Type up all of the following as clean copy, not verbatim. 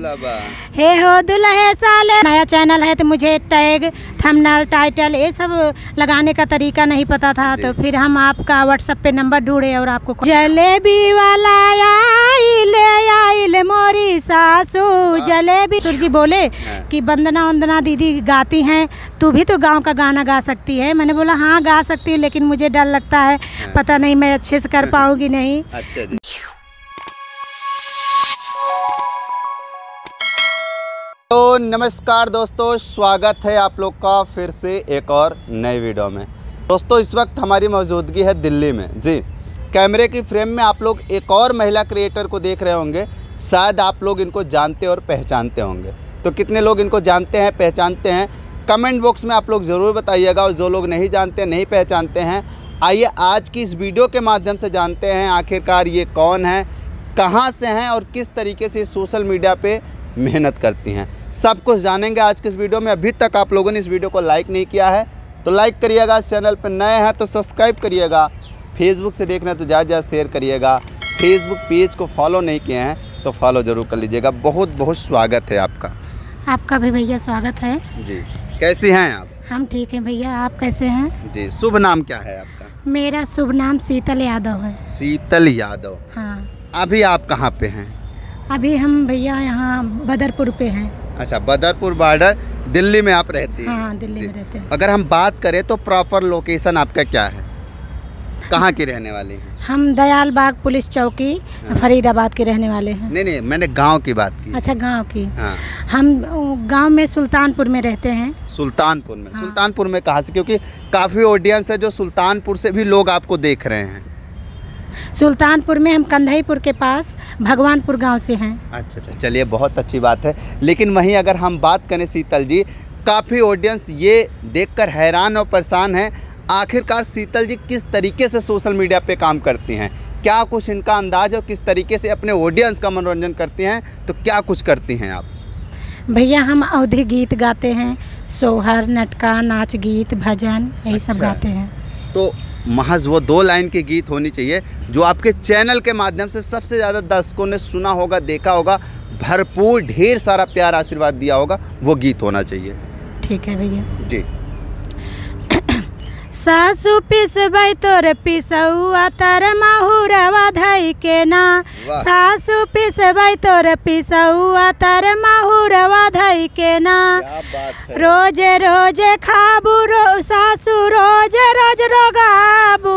हे हो दुल्हे साले। नया चैनल है तो मुझे टैग, थंबनेल, टाइटल ये सब लगाने का तरीका नहीं पता था, तो फिर हम आपका व्हाट्सएप पे नंबर ढूंढे और आपको जलेबी वाला आइल मोरी सासू जलेबी। सुरजी बोले कि वंदना वंदना दीदी गाती हैं, तू भी तो गाँव का गाना गा सकती है। मैंने बोला हाँ गा सकती हूँ, लेकिन मुझे डर लगता है, पता नहीं मैं अच्छे से कर पाऊंगी नहीं। अच्छा जी। तो नमस्कार दोस्तों, स्वागत है आप लोग का फिर से एक और नए वीडियो में। दोस्तों इस वक्त हमारी मौजूदगी है दिल्ली में जी। कैमरे की फ्रेम में आप लोग एक और महिला क्रिएटर को देख रहे होंगे। शायद आप लोग इनको जानते और पहचानते होंगे। तो कितने लोग इनको जानते हैं, पहचानते हैं, कमेंट बॉक्स में आप लोग ज़रूर बताइएगा। और जो लोग नहीं जानते, नहीं पहचानते हैं, आइए आज की इस वीडियो के माध्यम से जानते हैं आखिरकार ये कौन है, कहाँ से हैं और किस तरीके से सोशल मीडिया पे मेहनत करती हैं। सब कुछ जानेंगे आज के इस वीडियो में। अभी तक आप लोगों ने इस वीडियो को लाइक नहीं किया है तो लाइक करिएगा, इस चैनल पर नए हैं तो सब्सक्राइब करिएगा, फेसबुक से देख रहे हैं तो ज़्यादा शेयर करिएगा, फेसबुक पेज को फॉलो नहीं किए हैं तो फॉलो ज़रूर कर लीजिएगा। बहुत बहुत स्वागत है आपका। आपका भी भैया स्वागत है जी। कैसी हैं आप? हम ठीक हैं भैया, आप कैसे हैं? जी। शुभ नाम क्या है आपका? मेरा शुभ नाम शीतल यादव है। शीतल यादव। हाँ। अभी आप कहाँ पे हैं? अभी हम भैया यहाँ बदरपुर पे हैं। अच्छा, बदरपुर बॉर्डर दिल्ली में आप रहती हैं? हाँ, दिल्ली में रहते हैं। अगर हम बात करें तो प्रॉपर लोकेशन आपका क्या है, कहाँ की रहने वाली हैं? हम दयाल बाग पुलिस चौकी फरीदाबाद के रहने वाले हैं। नहीं, मैंने गांव की बात की। अच्छा, गांव की। हाँ। हम गांव में सुल्तानपुर में रहते हैं। सुल्तानपुर में? हाँ। सुल्तानपुर में कहाँ से? क्योंकि काफ़ी ऑडियंस है जो सुल्तानपुर से भी लोग आपको देख रहे हैं। सुल्तानपुर में हम कंधईपुर के पास भगवानपुर गांव से हैं। अच्छा, चलिए बहुत अच्छी बात है। लेकिन वहीं अगर हम बात करें शीतल जी, काफ़ी ऑडियंस ये देखकर हैरान और परेशान है, आखिरकार शीतल जी किस तरीके से सोशल मीडिया पे काम करती हैं, क्या कुछ इनका अंदाज है, किस तरीके से अपने ऑडियंस का मनोरंजन करती हैं, तो क्या कुछ करती हैं आप? भैया हम अवधी गीत गाते हैं, सोहर, नटका, नाच गीत, भजन यही सब गाते हैं। तो महज वो 2 लाइन के गीत होनी चाहिए जो आपके चैनल के माध्यम से सबसे ज़्यादा दर्शकों ने सुना होगा, देखा होगा, भरपूर ढेर सारा प्यार आशीर्वाद दिया होगा, वो गीत होना चाहिए। ठीक है भैया जी। सासू पिसबै तोर पिसौआ तर महुरवा धई के ना, सासू पिसबै तोर पिसौआ तर महुरवा धई के ना, रोजे रोजे खाबू सासू रोजे रोज रोगाबू,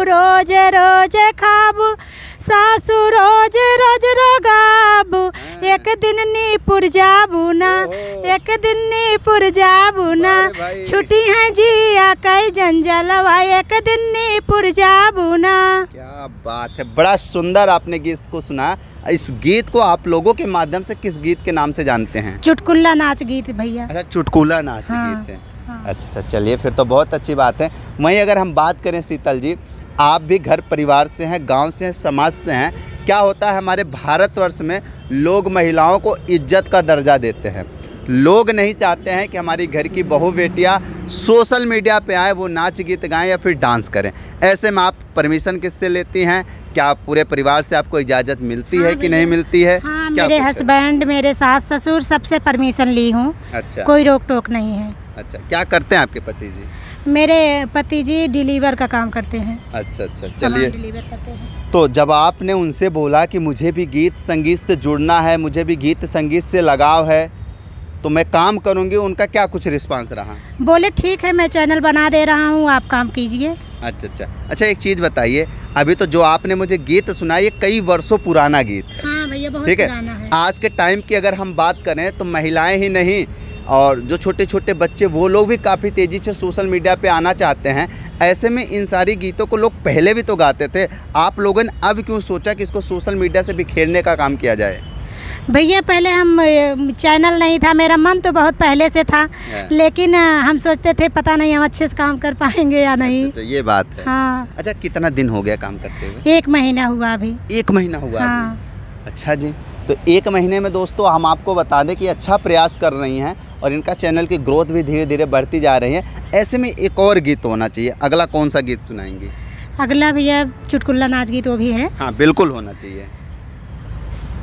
रोजे रोजे खाबू सासू रोज रोज रोगाबू, एक दिन नीपुर जाबू ना, एक दिन नीपुर जाबू ना, छुट्टी है जिया कई जंजलवा, एक दिन नीपुर जाबू ना। क्या बात है, बड़ा सुंदर आपने गीत को सुना। इस गीत को आप लोगों के माध्यम से किस गीत के नाम से जानते हैं? चुटकुला नाच गीत भैया। अच्छा, चुटकुला नाच गीत है। हाँ। अच्छा, चलिए फिर तो बहुत अच्छी बात है। वहीं अगर हम बात करें शीतल जी, आप भी घर परिवार से हैं, गांव से हैं, समाज से हैं। क्या होता है हमारे भारतवर्ष में, लोग महिलाओं को इज्जत का दर्जा देते हैं। लोग नहीं चाहते हैं कि हमारी घर की बहू बेटियां सोशल मीडिया पे आए, वो नाच गीत गाएं या फिर डांस करें। ऐसे में आप परमिशन किससे लेती हैं? क्या पूरे परिवार से आपको इजाज़त मिलती है कि नहीं मिलती है? हाँ, मेरे हस्बैंड, मेरे सास ससुर सबसे परमिशन ली हूँ। अच्छा। कोई रोक टोक नहीं है। अच्छा, क्या करते हैं आपके पति जी? मेरे पति जी डिलीवर का काम करते हैं। अच्छा, चलिए। डिलीवर करते हैं। तो जब आपने उनसे बोला कि मुझे भी गीत संगीत से जुड़ना है, मुझे भी गीत संगीत से लगाव है, तो मैं काम करूंगी, उनका क्या कुछ रिस्पांस रहा? बोले ठीक है, मैं चैनल बना दे रहा हूँ, आप काम कीजिए। अच्छा, एक चीज़ बताइए, अभी तो जो आपने मुझे गीत सुना ये कई वर्षों पुराना गीत है। हाँ भैया, बहुत ठीक पुराना है। आज के टाइम की अगर हम बात करें तो महिलाएं ही नहीं और जो छोटे छोटे बच्चे, वो लोग भी काफ़ी तेज़ी से सोशल मीडिया पे आना चाहते हैं। ऐसे में इन सारी गीतों को लोग पहले भी तो गाते थे, आप लोगों ने अब क्यों सोचा कि इसको सोशल मीडिया से बिखेरने का काम किया जाए? भैया पहले हम चैनल नहीं था, मेरा मन तो बहुत पहले से था, लेकिन हम सोचते थे पता नहीं हम अच्छे से काम कर पाएंगे या नहीं। अच्छा, ये बात है। हाँ। अच्छा, कितना दिन हो गया काम करते हुए? 1 महीना हुआ अभी। 1 महीना हुआ? हाँ। अच्छा जी। तो 1 महीने में दोस्तों हम आपको बता दें कि अच्छा प्रयास कर रही हैं और इनका चैनल की ग्रोथ भी धीरे धीरे बढ़ती जा रही है। ऐसे में एक और गीत होना चाहिए। अगला कौन सा गीत सुनाएंगे? अगला भैया चुटकुला नाच गीत वो भी है। हाँ, बिल्कुल होना चाहिए।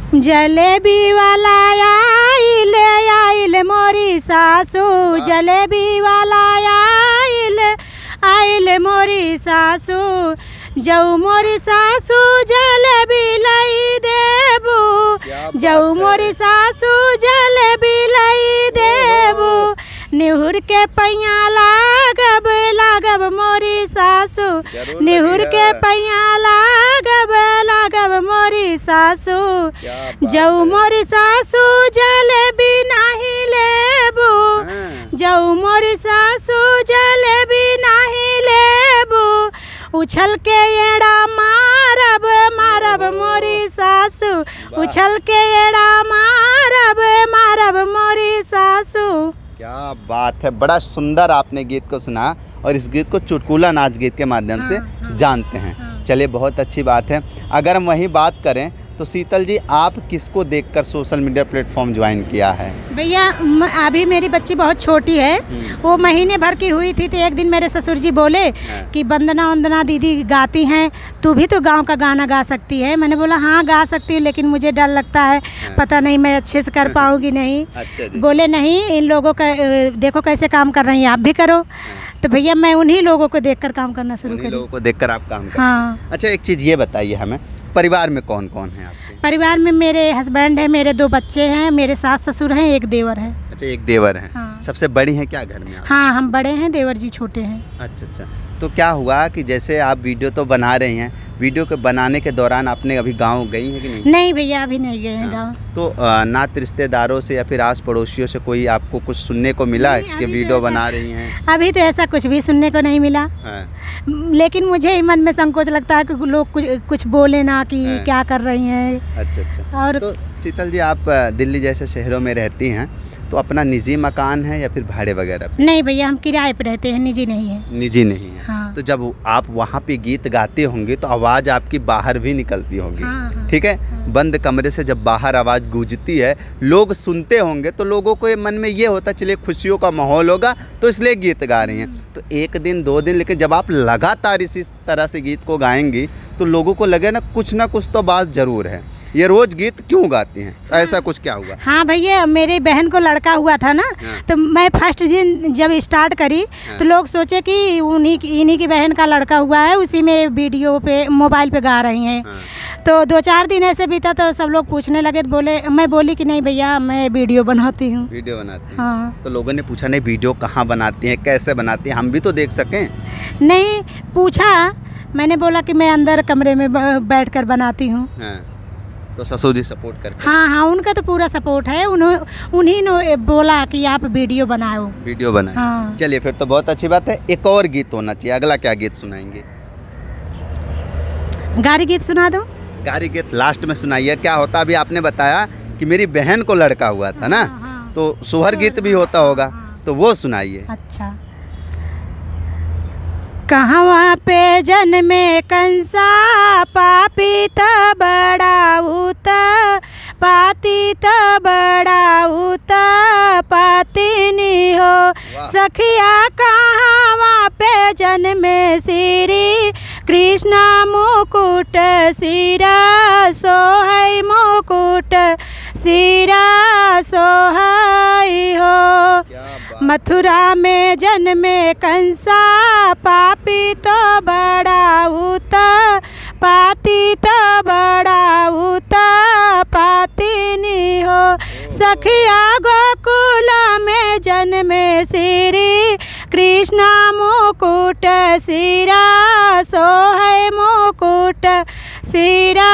जलेबी वाला आइल आइल मोरी सासू, जलेबी वाला आइल आइल मोरी सासू, जाऊ मोरी सासू जलेबी लाई देबू, जाऊ मोरी सासू जलेबी लाई देबू, निहुर के पैया लागब लागब मोरी सासू, निहुर के पैया लागब लागब मोरी सासू, जाऊ मोरी सासू जलेबी नहीं लेबू, जाऊ मोरी सासू जलेबी नहीं लेबू, उछल के एड़ा मारब मारब मोरी सासू, उछल के एड़ा मारब मारब मोरी सासू। क्या बात है, बड़ा सुंदर आपने गीत को सुना और इस गीत को चुटकुला नाच गीत के माध्यम से जानते हैं। चलिए बहुत अच्छी बात है। अगर हम वही बात करें तो शीतल जी, आप किसको देखकर सोशल मीडिया प्लेटफॉर्म ज्वाइन किया है? भैया अभी मेरी बच्ची बहुत छोटी है, वो महीने भर की हुई थी, तो एक दिन मेरे ससुर जी बोले कि वंदना वंदना दीदी गाती हैं, तू भी तो गांव का गाना गा सकती है। मैंने बोला हाँ गा सकती हूँ, लेकिन मुझे डर लगता है, पता नहीं मैं अच्छे से कर पाऊँगी नहीं। बोले नहीं, इन लोगों का देखो कैसे काम कर रही हैं, आप भी करो। तो भैया मैं उन्हीं लोगों को देखकर काम करना शुरू करी। लोगों को देखकर आप काम करते हैं। हाँ। अच्छा एक चीज़ ये बताइए हमें, परिवार में कौन कौन है आपके? परिवार में मेरे हस्बैंड है, मेरे 2 बच्चे हैं, मेरे सास ससुर हैं, एक देवर है। अच्छा एक देवर है। हाँ। सबसे बड़ी हैं क्या घर में आप? हाँ हम बड़े हैं, देवर जी छोटे हैं। अच्छा अच्छा। तो क्या हुआ कि जैसे आप वीडियो तो बना रही हैं, वीडियो के बनाने के दौरान आपने अभी गांव गई हैं कि नहीं? नहीं भैया अभी नहीं गए हैं गांव। तो नात रिश्तेदारों से या फिर आस पड़ोसियों से कोई आपको कुछ सुनने को मिला कि वीडियो बना रही हैं? अभी तो ऐसा कुछ भी सुनने को नहीं मिला। लेकिन मुझे ही मन में संकोच लगता है कि लोग कुछ बोले ना कि क्या कर रही हैं। अच्छा अच्छा। और तो शीतल जी, आप दिल्ली जैसे शहरों में रहती हैं, तो अपना निजी मकान है या फिर भाड़े वगैरह पे? नहीं भैया हम किराए पे रहते हैं, निजी नहीं है। निजी नहीं है। हाँ। तो जब आप वहाँ पे गीत गाते होंगे तो आवाज़ आपकी बाहर भी निकलती होगी। हाँ। ठीक है। बंद कमरे से जब बाहर आवाज़ गूंजती है, लोग सुनते होंगे, तो लोगों को मन में ये होता चलिए खुशियों का माहौल होगा तो इसलिए गीत गा रही हैं। तो एक दिन 2 दिन, लेकिन जब आप लगातार इसी तरह से गीत को गाएंगी तो लोगों को लगे ना कुछ तो बात ज़रूर है, ये रोज़ गीत क्यों गाती हैं? तो ऐसा कुछ क्या हुआ? हाँ भैया मेरी बहन को लड़का हुआ था ना। तो मैं फर्स्ट दिन जब स्टार्ट करी तो लोग सोचे कि इन्हीं की बहन का लड़का हुआ है, उसी में वीडियो पे मोबाइल पे गा रही हैं। तो 2-4 दिन ऐसे बीता तो सब लोग पूछने लगे, तो मैं बोली कि नहीं भैया मैं वीडियो बनाती हूँ। वीडियो बनाती हैं? हाँ। तो लोगों ने पूछा नहीं वीडियो कहाँ बनाती हैं, कैसे बनाती हैं, हम भी तो देख सकें? नहीं पूछा, मैंने बोला कि मैं अंदर कमरे में बैठकर बनाती हूँ। तो ससुर जी सपोर्ट करते हैं? हाँ हाँ उनका तो पूरा सपोर्ट है, उन्हीं ने बोला कि आप वीडियो बनाओ। वीडियो बनाए। हाँ। चलिए फिर तो बहुत अच्छी बात है। एक और गीत होना चाहिए, अगला क्या गीत सुनाएंगे? गारी गीत सुना दो। गारी गीत लास्ट में सुनाइए। क्या होता, अभी आपने बताया कि मेरी बहन को लड़का हुआ था ना। हाँ। तो सोहर गीत भी होता होगा, तो वो सुनाइए। अच्छा। कहवा पे जन्मे कंसा, पापी त बड़ा उता, पाती त बड़ा उता, पातिनी हो सखिया। कहवा पे जन्मे श्री कृष्ण मुकुट सिरा, सोहै मुकुट सिरा सोहै हो। मथुरा में जन्मे कंसा, पापी तो बड़ा उता, पाती तो बड़ा उता, पातिनी हो सखिया। गोकुल में जन्मे श्री कृष्ण मुकुट सिरा, सोहै मुकुट सिरा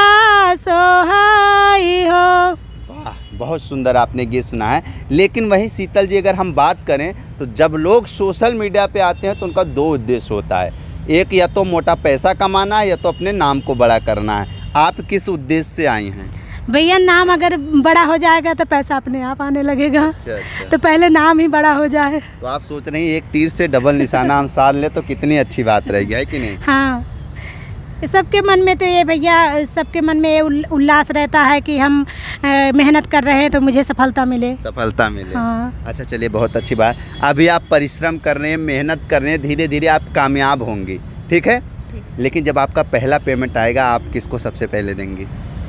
सोहै हो। बहुत सुंदर आपने गीत सुना है। लेकिन वहीं शीतल जी, अगर हम बात करें तो जब लोग सोशल मीडिया पे आते हैं तो उनका 2 उद्देश्य होता है, एक या तो मोटा पैसा कमाना है या तो अपने नाम को बड़ा करना है। आप किस उद्देश्य से आई हैं? भैया नाम अगर बड़ा हो जाएगा तो पैसा अपने आप आने लगेगा। अच्छा। तो पहले नाम ही बड़ा हो जाए। तो आप सोच रही हैं एक तीर से डबल निशाना हम साध ले तो कितनी अच्छी बात रहेगी, है कि नहीं? हाँ सबके मन में तो ये भैया, सबके मन में ये उल्लास रहता है कि हम मेहनत कर रहे हैं तो मुझे सफलता मिले। सफलता मिले। हाँ। अच्छा चलिए बहुत अच्छी बात। अभी आप परिश्रम कर रहे हैं, मेहनत कर रहे हैं, धीरे धीरे आप कामयाब होंगी, ठीक है। लेकिन जब आपका पहला पेमेंट आएगा आप किसको सबसे पहले देंगी?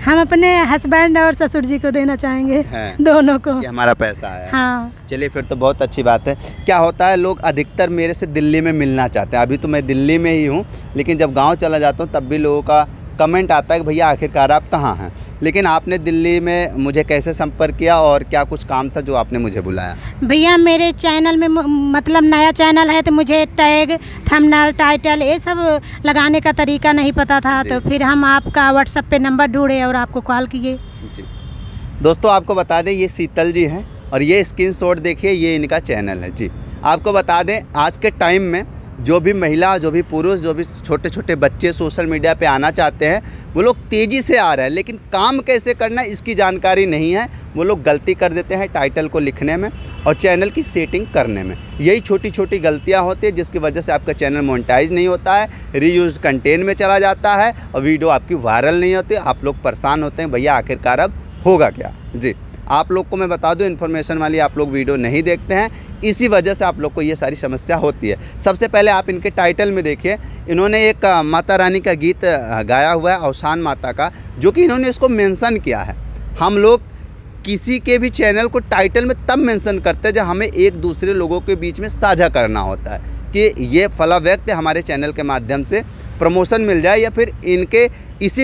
हम अपने हस्बैंड और ससुर जी को देना चाहेंगे, दोनों को। ये हमारा पैसा है। हाँ। चलिए फिर तो बहुत अच्छी बात है। क्या होता है, लोग अधिकतर मेरे से दिल्ली में मिलना चाहते हैं। अभी तो मैं दिल्ली में ही हूँ, लेकिन जब गांव चला जाता हूँ तब भी लोगों का कमेंट आता है कि भैया आखिरकार आप कहाँ हैं। लेकिन आपने दिल्ली में मुझे कैसे संपर्क किया और क्या कुछ काम था जो आपने मुझे बुलाया? भैया मेरे चैनल में मतलब नया चैनल है तो मुझे टैग, थंबनेल, टाइटल ये सब लगाने का तरीका नहीं पता था, तो फिर हम आपका व्हाट्सएप पे नंबर ढूंढे और आपको कॉल किए जी। दोस्तों आपको बता दें, ये शीतल जी हैं और ये स्क्रीनशॉट देखिए, ये इनका चैनल है जी। आपको बता दें, आज के टाइम में जो भी महिला, जो भी पुरुष, जो भी छोटे छोटे बच्चे सोशल मीडिया पे आना चाहते हैं, वो लोग तेज़ी से आ रहे हैं, लेकिन काम कैसे करना है इसकी जानकारी नहीं है। वो लोग गलती कर देते हैं टाइटल को लिखने में और चैनल की सेटिंग करने में। यही छोटी छोटी गलतियां होती है जिसकी वजह से आपका चैनल मोनेटाइज नहीं होता है, रीयूज्ड कंटेंट में चला जाता है और वीडियो आपकी वायरल नहीं होती। आप लोग परेशान होते हैं, भैया आखिरकार अब होगा क्या। जी, आप लोग को मैं बता दूं, इन्फॉर्मेशन वाली आप लोग वीडियो नहीं देखते हैं, इसी वजह से आप लोग को ये सारी समस्या होती है। सबसे पहले आप इनके टाइटल में देखिए, इन्होंने एक माता रानी का गीत गाया हुआ है, अवसान माता का, जो कि इन्होंने इसको मेंशन किया है। हम लोग किसी के भी चैनल को टाइटल में तब मेंशन करते हैं जब हमें एक दूसरे लोगों के बीच में साझा करना होता है कि ये फला व्यक्ति हमारे चैनल के माध्यम से प्रमोशन मिल जाए, या फिर इनके इसी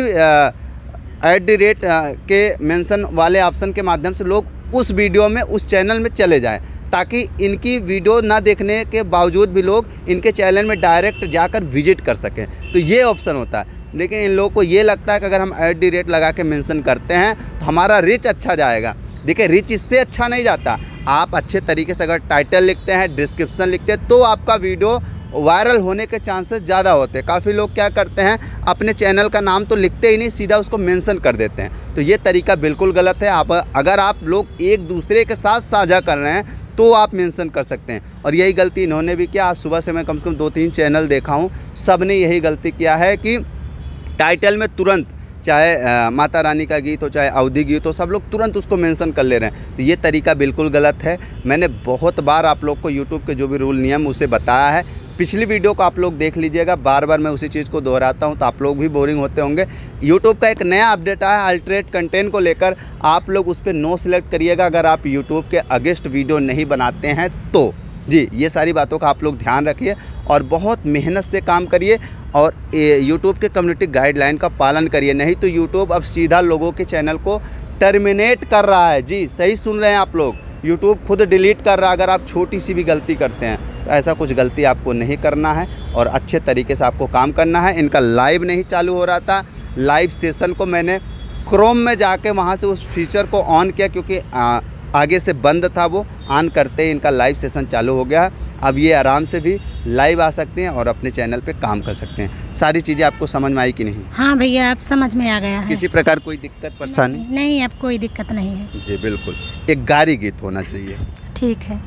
@ के मेंशन वाले ऑप्शन के माध्यम से लोग उस वीडियो में, उस चैनल में चले जाएं, ताकि इनकी वीडियो ना देखने के बावजूद भी लोग इनके चैनल में डायरेक्ट जाकर विजिट कर सकें। तो ये ऑप्शन होता है। लेकिन इन लोगों को ये लगता है कि अगर हम @ लगा के मेंशन करते हैं तो हमारा रीच अच्छा जाएगा। देखिए, रीच इससे अच्छा नहीं जाता। आप अच्छे तरीके से अगर टाइटल लिखते हैं, डिस्क्रिप्शन लिखते हैं, तो आपका वीडियो वायरल होने के चांसेस ज़्यादा होते हैं। काफ़ी लोग क्या करते हैं, अपने चैनल का नाम तो लिखते ही नहीं, सीधा उसको मेंशन कर देते हैं। तो ये तरीका बिल्कुल गलत है। अगर आप लोग एक दूसरे के साथ साझा कर रहे हैं तो आप मेंशन कर सकते हैं, और यही गलती इन्होंने भी किया। आज सुबह से मैं कम से कम 2-3 चैनल देखा हूँ, सब ने यही गलती किया है कि टाइटल में तुरंत, चाहे माता रानी का गीत हो, चाहे अवधि गीत हो, सब लोग तुरंत उसको मेंशन कर ले रहे हैं। तो ये तरीका बिल्कुल गलत है। मैंने बहुत बार आप लोग को यूट्यूब के जो भी रूल नियम उसे बताया है। पिछली वीडियो को आप लोग देख लीजिएगा, बार बार मैं उसी चीज़ को दोहराता हूं तो आप लोग भी बोरिंग होते होंगे। यूट्यूब का एक नया अपडेट आया है अल्टरेट कंटेंट को लेकर, आप लोग उस पर नो सिलेक्ट करिएगा अगर आप यूट्यूब के अगेंस्ट वीडियो नहीं बनाते हैं तो। जी, ये सारी बातों का आप लोग ध्यान रखिए और बहुत मेहनत से काम करिए और यूट्यूब के कम्युनिटी गाइडलाइन का पालन करिए, नहीं तो यूट्यूब अब सीधा लोगों के चैनल को टर्मिनेट कर रहा है। जी, सही सुन रहे हैं आप लोग, यूट्यूब खुद डिलीट कर रहा है अगर आप छोटी सी भी गलती करते हैं। तो ऐसा कुछ गलती आपको नहीं करना है और अच्छे तरीके से आपको काम करना है। इनका लाइव नहीं चालू हो रहा था, लाइव सेशन को मैंने क्रोम में जाके वहाँ से उस फीचर को ऑन किया, क्योंकि आगे से बंद था, वो ऑन करते ही इनका लाइव सेशन चालू हो गया। अब ये आराम से भी लाइव आ सकते हैं और अपने चैनल पे काम कर सकते हैं। सारी चीज़ें आपको समझ में आई कि नहीं? हाँ भैया, आप समझ में आ गया है। किसी प्रकार कोई दिक्कत परेशानी? नहीं, अब कोई दिक्कत नहीं है। जी बिल्कुल, एक गारी गीत होना चाहिए। ठीक है।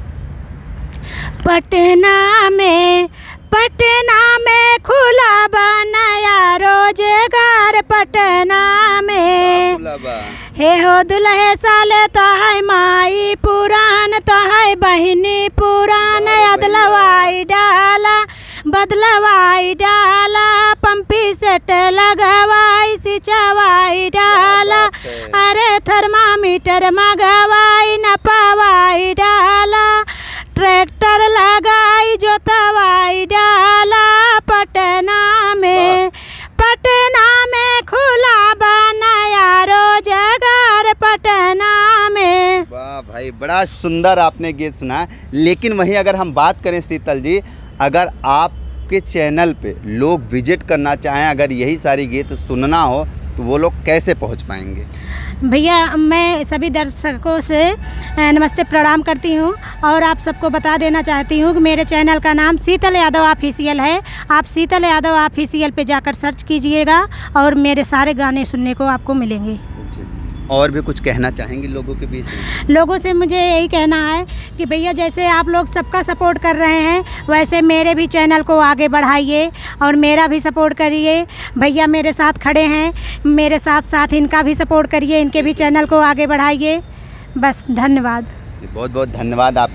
पटना में खुला नया रोजगार, पटना में हे हो दुल्हे साले तो है माई पुरान, तो है बहिनी पुरान, बदलवाई डाला, पंपी सेट लगवाई, सिंचवाई डाला, अरे थर्मामीटर मंगवाई, नपवाई डाला, ट्रैक्टर लगाई, जोतवाई डाला, पटना में खुला नया रोजगार, पटना में। वाह भाई, बड़ा सुंदर आपने गीत सुना है। लेकिन वहीं अगर हम बात करें शीतल जी, अगर आपके चैनल पे लोग विजिट करना चाहें, अगर यही सारी गीत सुनना हो तो वो लोग कैसे पहुंच पाएंगे? भैया, मैं सभी दर्शकों से नमस्ते प्रणाम करती हूँ और आप सबको बता देना चाहती हूँ कि मेरे चैनल का नाम शीतल यादव ऑफिशियल है। आप शीतल यादव ऑफिशियल पे जाकर सर्च कीजिएगा और मेरे सारे गाने सुनने को आपको मिलेंगे। और भी कुछ कहना चाहेंगे लोगों के बीच में? लोगों से मुझे यही कहना है कि भैया, जैसे आप लोग सबका सपोर्ट कर रहे हैं, वैसे मेरे भी चैनल को आगे बढ़ाइए और मेरा भी सपोर्ट करिए। भैया मेरे साथ खड़े हैं, मेरे साथ साथ इनका भी सपोर्ट करिए, इनके भी चैनल को आगे बढ़ाइए। बस, धन्यवाद। बहुत बहुत धन्यवाद आपका।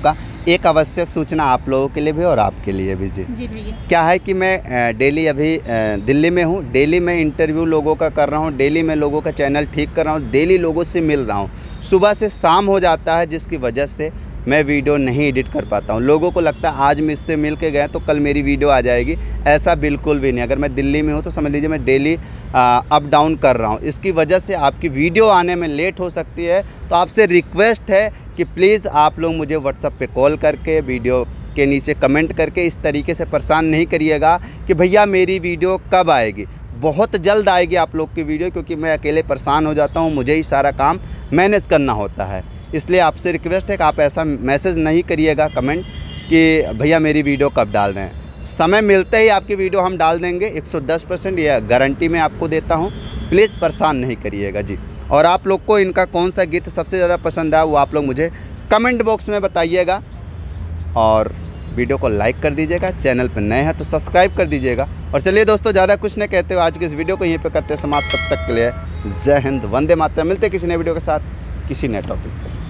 एक आवश्यक सूचना आप लोगों के लिए भी और आपके लिए भी। जी भैया। क्या है कि मैं डेली अभी दिल्ली में हूँ, डेली मैं इंटरव्यू लोगों का कर रहा हूँ, डेली मैं लोगों का चैनल ठीक कर रहा हूँ, डेली लोगों से मिल रहा हूँ। सुबह से शाम हो जाता है जिसकी वजह से मैं वीडियो नहीं एडिट कर पाता हूँ। लोगों को लगता है आज मैं इससे मिल के गया तो कल मेरी वीडियो आ जाएगी, ऐसा बिल्कुल भी नहीं। अगर मैं दिल्ली में हूँ तो समझ लीजिए मैं डेली अप डाउन कर रहा हूँ। इसकी वजह से आपकी वीडियो आने में लेट हो सकती है। तो आपसे रिक्वेस्ट है कि प्लीज़ आप लोग मुझे व्हाट्सएप पे कॉल करके, वीडियो के नीचे कमेंट करके इस तरीके से परेशान नहीं करिएगा कि भैया मेरी वीडियो कब आएगी। बहुत जल्द आएगी आप लोग की वीडियो, क्योंकि मैं अकेले परेशान हो जाता हूँ, मुझे ही सारा काम मैनेज करना होता है। इसलिए आपसे रिक्वेस्ट है कि आप ऐसा मैसेज नहीं करिएगा कमेंट कि भैया मेरी वीडियो कब डाल रहे हैं। समय मिलते ही आपकी वीडियो हम डाल देंगे, 110% यह गारंटी मैं आपको देता हूँ। प्लीज़ परेशान नहीं करिएगा जी। और आप लोग को इनका कौन सा गीत सबसे ज़्यादा पसंद आया वो आप लोग मुझे कमेंट बॉक्स में बताइएगा। और वीडियो को लाइक कर दीजिएगा, चैनल पर नए हैं तो सब्सक्राइब कर दीजिएगा। और चलिए दोस्तों, ज़्यादा कुछ नहीं कहते हुए आज की इस वीडियो को यहीं पे करते समाप्त। तब तक के लिए जय हिंद, वंदे मातरम। मिलते किसी नए वीडियो के साथ किसी नए टॉपिक पर।